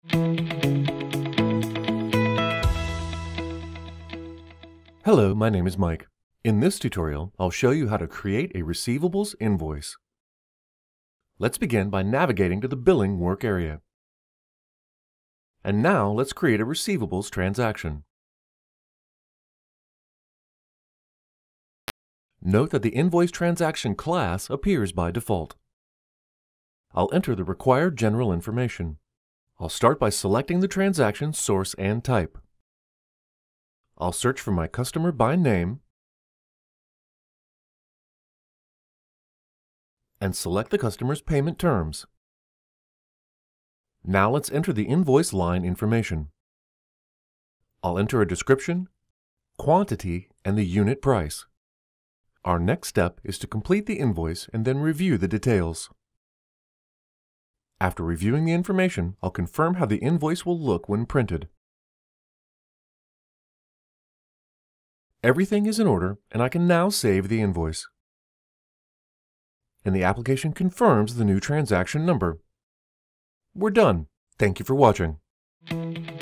Hello, my name is Mike. In this tutorial, I'll show you how to create a receivables invoice. Let's begin by navigating to the billing work area. And now let's create a receivables transaction. Note that the invoice transaction class appears by default. I'll enter the required general information. I'll start by selecting the transaction source and type. I'll search for my customer by name and select the customer's payment terms. Now let's enter the invoice line information. I'll enter a description, quantity, and the unit price. Our next step is to complete the invoice and then review the details. After reviewing the information, I'll confirm how the invoice will look when printed. Everything is in order, and I can now save the invoice. And the application confirms the new transaction number. We're done. Thank you for watching.